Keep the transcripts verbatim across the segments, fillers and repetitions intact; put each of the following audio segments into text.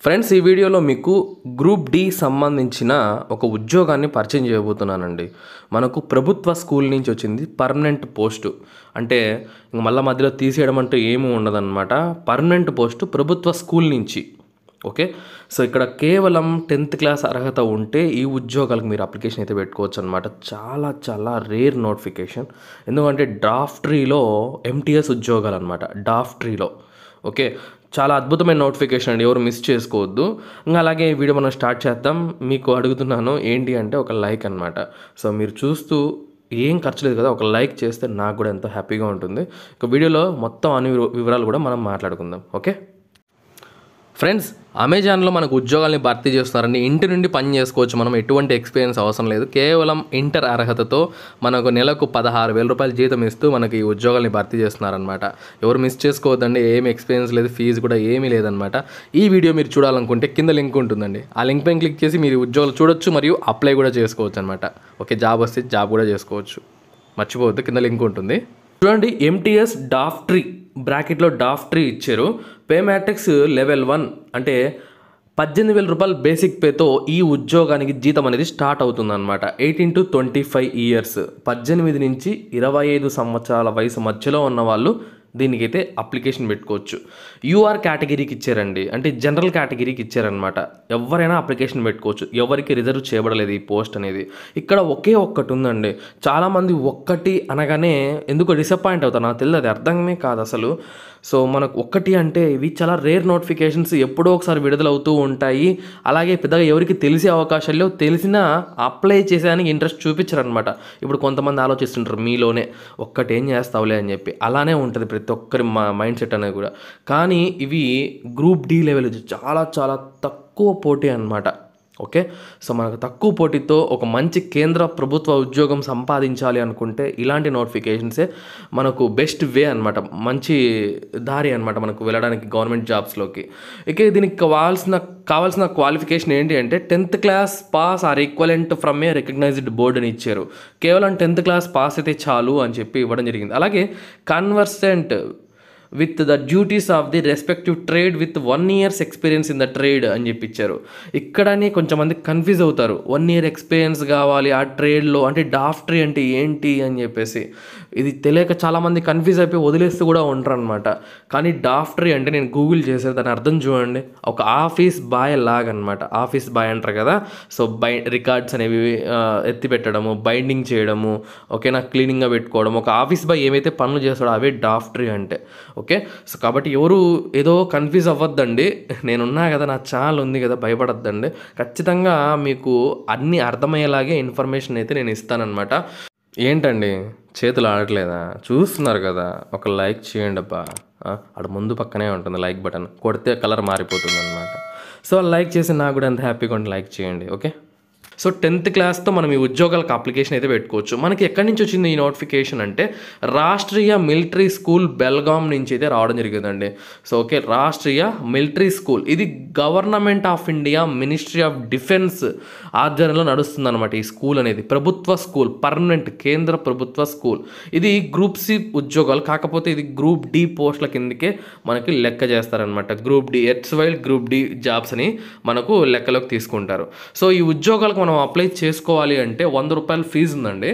Friends, ఈ వీడియోలో మీకు గ్రూప్ డి సంబంధించిన ఒక ఉద్యోగాన్ని పరిచయం చేయబోతున్నానండి. మనకు ప్రభుత్వ స్కూల్ నుంచి వచ్చింది పర్మనెంట్ పోస్టు. అంటే ఇంక మళ్ళీ మధ్యలో తీసేయడం అంటూ ఏమీ ఉండదన్నమాట. పర్మనెంట్ పోస్టు ప్రభుత్వ స్కూల్ నుంచి. ఓకే, సో ఇక్కడ కేవలం టెన్త్ క్లాస్ అర్హత ఉంటే ఈ ఉద్యోగాలకు మీరు అప్లికేషన్ అయితే పెట్టుకోవచ్చు అనమాట. చాలా చాలా రేర్ నోటిఫికేషన్. ఎందుకంటే డాఫ్ట్రీలో ఎంటీఎస్ ఉద్యోగాలు అనమాట. డాఫ్ట్రీలో ఓకే, చాలా అద్భుతమైన నోటిఫికేషన్ అండి, ఎవరు మిస్ చేసుకోవద్దు. ఇంకా అలాగే ఈ వీడియో మనం స్టార్ట్ చేద్దాం. మీకు అడుగుతున్నాను ఏంటి అంటే ఒక లైక్ అనమాట. సో మీరు చూస్తూ ఏం ఖర్చు లేదు కదా, ఒక లైక్ చేస్తే నాకు కూడా ఎంతో హ్యాపీగా ఉంటుంది. ఇక వీడియోలో మొత్తం అన్ని వివరాలు కూడా మనం మాట్లాడుకుందాం. ఓకే ఫ్రెండ్స్, అమెజాన్లో మనకు ఉద్యోగాల్ని భర్తీ చేస్తున్నారండి. ఇంటి నుండి పని చేసుకోవచ్చు మనం, ఎటువంటి ఎక్స్పీరియన్స్ అవసరం లేదు. కేవలం ఇంటర్ అర్హతతో మనకు నెలకు పదహారు వేల రూపాయల జీతం ఇస్తూ మనకి ఈ ఉద్యోగాల్ని భర్తీ చేస్తున్నారనమాట. ఎవరు మిస్ చేసుకోవద్దండి, ఏమి ఎక్స్పీరియన్స్ లేదు, ఫీజు కూడా ఏమీ లేదనమాట. ఈ వీడియో మీరు చూడాలనుకుంటే కింద లింక్ ఉంటుందండి, ఆ లింక్ పైన క్లిక్ చేసి మీరు ఉద్యోగాలు చూడొచ్చు మరియు అప్లై కూడా చేసుకోవచ్చు అనమాట. ఓకే, జాబ్ వస్తే జాబ్ కూడా చేసుకోవచ్చు, మర్చిపోవద్దు, కింద లింక్ ఉంటుంది. చూడండి, ఎంటీఎస్ డాఫ్ట్రీ బ్రాకెట్లో డాఫ్ట్రీ ఇచ్చారు. పే మ్యాట్రిక్స్ లెవెల్ వన్ అంటే పద్దెనిమిది వేల రూపాయలు బేసిక్ పేతో ఈ ఉద్యోగానికి జీతం అనేది స్టార్ట్ అవుతుంది అనమాట. Eighteen to twenty five years పద్దెనిమిది నుంచి ఇరవై ఐదు సంవత్సరాల వయసు మధ్యలో ఉన్న వాళ్ళు దీనికైతే అప్లికేషన్ పెట్టుకోవచ్చు. యూఆర్ కేటగిరీకి ఇచ్చారండి, అంటే జనరల్ కేటగిరీకి ఇచ్చారనమాట. ఎవరైనా అప్లికేషన్ పెట్టుకోవచ్చు, ఎవరికి రిజర్వ్ చేయబడలేదు ఈ పోస్ట్ అనేది. ఇక్కడ ఒకే ఒక్కటి ఉందండి. చాలామంది ఒక్కటి అనగానే ఎందుకో డిసప్పాయింట్ అవుతారు, నాకు తెలియదు, అది అర్థమే కాదు అసలు. సో మనకు ఒక్కటి అంటే ఇవి చాలా రేర్ నోటిఫికేషన్స్, ఎప్పుడో ఒకసారి విడుదలవుతూ ఉంటాయి. అలాగే పెద్దగా ఎవరికి తెలిసే అవకాశాలు తెలిసినా అప్లై చేసేదానికి ఇంట్రెస్ట్ చూపించారనమాట. ఇప్పుడు కొంతమంది ఆలోచిస్తుంటారు మీలోనే, ఒక్కటి ఏం చేస్తావులే అని చెప్పి. అలానే ఉంటుంది ప్రతి ఒక్కరి మా మైండ్ సెట్ అనేది కూడా. కానీ ఇవి గ్రూప్ డి లెవెల్ చాలా చాలా తక్కువ పోటీ అనమాట. ఓకే, సో మనకు తక్కువ పోటీతో ఒక మంచి కేంద్ర ప్రభుత్వ ఉద్యోగం సంపాదించాలి అనుకుంటే ఇలాంటి నోటిఫికేషన్సే మనకు బెస్ట్ వే అనమాట, మంచి దారి అనమాట మనకు వెళ్ళడానికి గవర్నమెంట్ జాబ్స్లోకి. ఇక దీనికి కావాల్సిన కావాల్సిన క్వాలిఫికేషన్ ఏంటి అంటే tenth class pass or equivalent from a recognized board అని ఇచ్చారు. కేవలం టెన్త్ క్లాస్ పాస్ అయితే చాలు అని చెప్పి ఇవ్వడం జరిగింది. అలాగే conversant with the duties of the respective trade with one years experience in the trade అని చెప్పించారు. ఇక్కడనే కొంచెం మంది కన్ఫ్యూజ్ అవుతారు, వన్ ఇయర్ ఎక్స్పీరియన్స్ కావాలి ఆ ట్రేడ్లో, అంటే డాఫ్ట్రీ అంటే ఏంటి అని చెప్పేసి. ఇది తెలియక చాలామంది కన్ఫ్యూజ్ అయిపోయి వదిలేస్తూ కూడా ఉంటారు అనమాట. కానీ డాఫ్ట్రీ అంటే నేను గూగుల్ చేసేది, దాని అర్థం చూడండి, ఒక ఆఫీస్ బాయ్ లాగా అనమాట. ఆఫీస్ బాయ్ అంటారు కదా, సో బై రికార్డ్స్ అనేవి ఎత్తి పెట్టడము, బైండింగ్ చేయడము, ఓకేనా, క్లీనింగ్గా పెట్టుకోవడం, ఒక ఆఫీస్ బాయ్ ఏమైతే పనులు చేస్తాడో అవే డాఫ్ట్రీ అంటే. ఓకే, సో కాబట్టి ఎవరు ఏదో కన్ఫ్యూజ్ అవ్వద్దండి, నేనున్నా కదా, నా ఛానల్ ఉంది కదా, భయపడద్దండి. ఖచ్చితంగా మీకు అన్నీ అర్థమయ్యేలాగే ఇన్ఫర్మేషన్ అయితే నేను ఇస్తానన్నమాట. ఏంటండి చేతులు ఆడట్లేదా, చూస్తున్నారు కదా, ఒక లైక్ చేయండి అబ్బా. అక్కడ ముందు పక్కనే ఉంటుంది లైక్ బటన్, కొడితే కలర్ మారిపోతుంది అనమాట. సో లైక్ చేసి నాకు కూడా ఎంత హ్యాపీగా ఉంటుంది, లైక్ చేయండి. ఓకే, సో టెన్త్ క్లాస్తో మనం ఈ ఉద్యోగాలకు అప్లికేషన్ అయితే పెట్టుకోవచ్చు. మనకి ఎక్కడి నుంచి వచ్చింది ఈ నోటిఫికేషన్ అంటే రాష్ట్రీయ మిలిటరీ స్కూల్ బెల్గాం నుంచి అయితే రావడం జరిగిందండి. So okay, Rashtriya military school ఇది government of India ministry of defence ఆధ్వర్యంలో నడుస్తుంది అనమాట. ఈ స్కూల్ అనేది ప్రభుత్వ స్కూల్, పర్మనెంట్ కేంద్ర ప్రభుత్వ స్కూల్. ఇది గ్రూప్ సి ఉద్యోగాలు, కాకపోతే ఇది గ్రూప్ డి పోస్టుల కిందకే మనకి లెక్క చేస్తారనమాట. గ్రూప్ డి ఎట్స్ వైల్ గ్రూప్ డి జాబ్స్ అని మనకు లెక్కలోకి తీసుకుంటారు. సో ఈ ఉద్యోగాలకు మనం అప్లై చేసుకోవాలి అంటే వంద రూపాయల ఫీజు ఉందండి.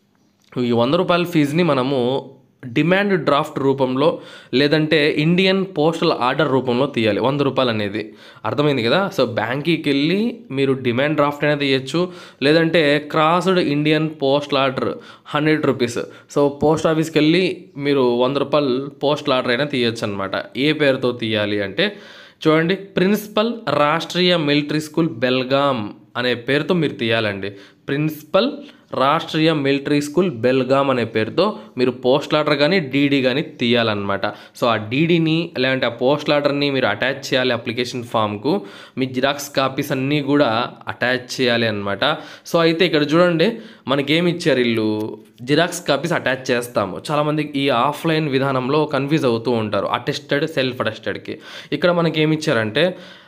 ఈ వంద రూపాయల ఫీజుని మనము డిమాండ్ డ్రాఫ్ట్ రూపంలో లేదంటే ఇండియన్ పోస్టల్ ఆర్డర్ రూపంలో తీయాలి. వంద రూపాయలు అనేది అర్థమైంది కదా. సో బ్యాంక్కి వెళ్ళి మీరు డిమాండ్ డ్రాఫ్ట్ అనేది తీయచ్చు, లేదంటే crossed Indian postal order hundred rupees. So post ఆఫీస్కి వెళ్ళి మీరు వంద రూపాయలు పోస్టల్ ఆర్డర్ అయినా తీయచ్చు అనమాట. ఏ పేరుతో తీయాలి అంటే చూడండి, principal Rashtriya military school Belgaum అనే పేరుతో మీరు తీయాలండి. Principal Rashtriya military school Belgaum అనే పేరుతో మీరు పోస్ట్ ఆర్డర్ కానీ డీడీ కానీ తీయాలన్నమాట. సో ఆ డీడీని లేదంటే ఆ పోస్ట్ ఆర్డర్ని మీరు అటాచ్ చేయాలి అప్లికేషన్ ఫామ్కు. మీ జిరాక్స్ కాపీస్ అన్నీ కూడా అటాచ్ చేయాలి అనమాట. సో అయితే ఇక్కడ చూడండి, మనకేమి ఇచ్చారు, వీళ్ళు జిరాక్స్ కాపీస్ అటాచ్ చేస్తాము. చాలామంది ఈ ఆఫ్లైన్ విధానంలో కన్ఫ్యూజ్ అవుతూ ఉంటారు, అటెస్టెడ్ సెల్ఫ్ అటెస్టెడ్కి. ఇక్కడ మనకి ఏమి ఇచ్చారంటే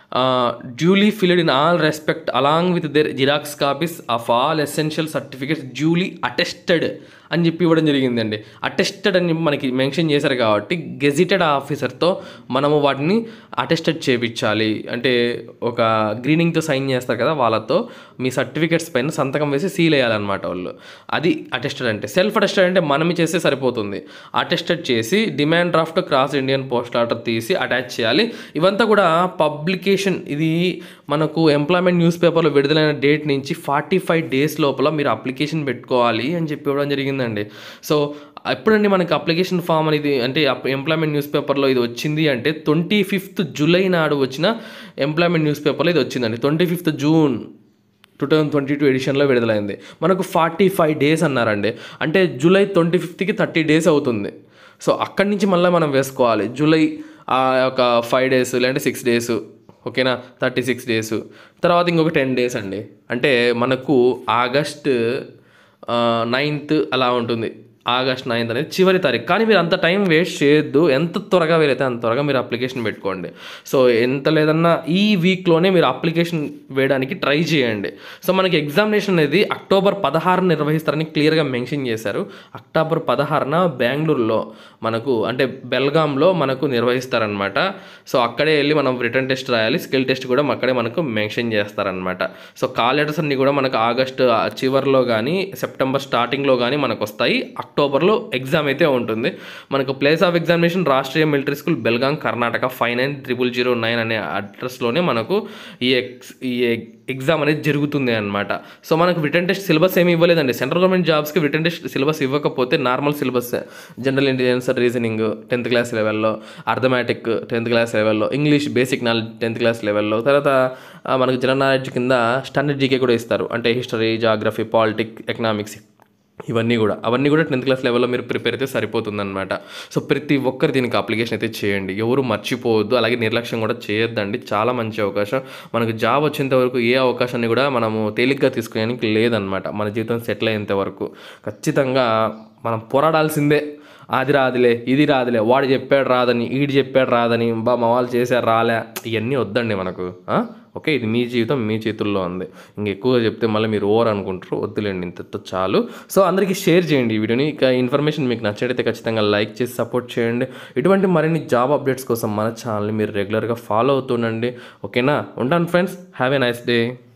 duly filled in all respect along with their Xerox copies of all essential certificates duly attested అని చెప్పి ఇవ్వడం జరిగిందండి. అటెస్టెడ్ అని మనకి మెన్షన్ చేశారు కాబట్టి గెజిటెడ్ ఆఫీసర్తో మనము వాటిని అటెస్టెడ్ చేయించాలి. అంటే ఒక గ్రీనింగ్తో సైన్ చేస్తారు కదా, వాళ్ళతో మీ సర్టిఫికేట్స్ పైన సంతకం వేసి సీల్ వేయాలన్నమాట వాళ్ళు. అది అటెస్టెడ్ అంటే. సెల్ఫ్ అటెస్టెడ్ అంటే మనమే చేస్తే సరిపోతుంది. అటెస్టెడ్ చేసి demand draft cross Indian post order తీసి అటాచ్ చేయాలి. ఇవంతా కూడా పబ్లికేషన్, ఇది మనకు ఎంప్లాయ్మెంట్ న్యూస్ పేపర్లో విడుదలైన డేట్ నుంచి ఫార్టీ ఫైవ్ డేస్ లోపల మీరు అప్లికేషన్ పెట్టుకోవాలి అని చెప్పి ఇవ్వడం జరిగిందండి. సో ఎప్పుడండి మనకి అప్లికేషన్ ఫామ్ అనేది, అంటే ఎంప్లాయ్మెంట్ న్యూస్ పేపర్లో ఇది వచ్చింది అంటే ట్వంటీ ఫిఫ్త్ జూలై నాడు వచ్చిన ఎంప్లాయ్మెంట్ న్యూస్ పేపర్లో ఇది వచ్చిందండి. Twenty fifth June two thousand twenty two ఎడిషన్లో విడుదలైంది. మనకు ఫార్టీ ఫైవ్ డేస్ అన్నారండి. అంటే జూలై ట్వంటీ ఫిఫ్త్కి థర్టీ డేస్ అవుతుంది. సో అక్కడి నుంచి మళ్ళీ మనం వేసుకోవాలి. జూలై ఒక ఫైవ్ డేస్ లేదంటే సిక్స్ డేస్, ఓకేనా, థర్టీ సిక్స్ డేస్ తర్వాత ఇంకొక టెన్ డేస్ అండి. అంటే మనకు ఆగస్ట్ నైన్త్ అలా ఉంటుంది. ఆగస్ట్ నైన్త్ అనేది చివరి తారీఖు. కానీ మీరు అంత టైం వేస్ట్ చేయొద్దు. ఎంత త్వరగా వీలైతే అంత త్వరగా మీరు అప్లికేషన్ పెట్టుకోండి. సో ఎంత లేదన్నా ఈ వీక్లోనే మీరు అప్లికేషన్ వేయడానికి ట్రై చేయండి. సో మనకి ఎగ్జామినేషన్ అనేది అక్టోబర్ పదహారున నిర్వహిస్తారని క్లియర్గా మెన్షన్ చేశారు. అక్టోబర్ పదహారున బెంగళూరులో మనకు, అంటే బెల్గాంలో మనకు నిర్వహిస్తారనమాట. సో అక్కడే వెళ్ళి మనం రిటర్న్ టెస్ట్ రాయాలి. స్కిల్ టెస్ట్ కూడా అక్కడే మనకు మెన్షన్ చేస్తారనమాట. సో కాల్ లెటర్స్ అన్ని కూడా మనకు ఆగస్టు చివరిలో కానీ సెప్టెంబర్ స్టార్టింగ్లో కానీ మనకు వస్తాయి. అక్టోబర్లో ఎగ్జామ్ అయితే ఉంటుంది. మనకు place of examination Rashtriya military school Belgaum Karnataka five nine triple zero nine అనే అడ్రస్లోనే మనకు ఈ ఎక్స్ ఈ ఎగ్జామ్ అనేది జరుగుతుంది అనమాట. సో మనకు రిటర్న్ టెస్ట్ సిలబస్ ఏమి ఇవ్వలేదండి. సెంట్రల్ గవర్నమెంట్ జాబ్స్కి రిటర్న్ టెస్ట్ సిలబస్ ఇవ్వకపోతే normal syllabus, general intelligence, reasoning tenth class లెవెల్లో, అర్థమెటిక్ టెన్త్ క్లాస్ లెవెల్లో, English basic knowledge tenth class లెవెల్లో, తర్వాత మనకు జనరల్ నాలెడ్జ్ కింద స్టాండర్డ్ జీకే కూడా ఇస్తారు. అంటే హిస్టరీ, జాగ్రఫీ, పాలిటిక్, ఎకనామిక్స్, ఇవన్నీ కూడా అవన్నీ కూడా టెన్త్ క్లాస్ లెవెల్లో మీరు ప్రిపేర్ అయితే సరిపోతుందన్నమాట. సో ప్రతి ఒక్కరు దీనికి అప్లికేషన్ అయితే చేయండి. ఎవరు మర్చిపోవద్దు. అలాగే నిర్లక్ష్యం కూడా చేయొద్దండి. చాలా మంచి అవకాశం. మనకు జాబ్ వచ్చేంత వరకు ఏ అవకాశాన్ని కూడా మనము తేలిగ్గా తీసుకోవడానికి లేదనమాట. మన జీవితం సెటిల్ అయ్యేంత వరకు ఖచ్చితంగా మనం పోరాడాల్సిందే. అది రాదులే, ఇది రాదులే, వాడు చెప్పాడు రాదని, ఈడు చెప్పాడు రాదని, బా మా వాళ్ళు చేశారు రాలే, ఇవన్నీ వద్దండి మనకు. ఓకే, ఇది మీ జీవితం మీ చేతుల్లో ఉంది. ఇంకెక్కువగా చెప్తే మళ్ళీ మీరు ఓవర్ అనుకుంటారు. వద్దులేండి, ఇంత చాలు. సో అందరికీ షేర్ చేయండి ఈ వీడియోని. ఇక ఇన్ఫర్మేషన్ మీకు నచ్చైతే ఖచ్చితంగా లైక్ చేసి సపోర్ట్ చేయండి. ఇటువంటి మరిన్ని జాబ్ అప్డేట్స్ కోసం మన ఛానల్ని మీరు రెగ్యులర్గా ఫాలో అవుతుండండి. ఓకేనా, ఉంటాను friends. Have a nice day.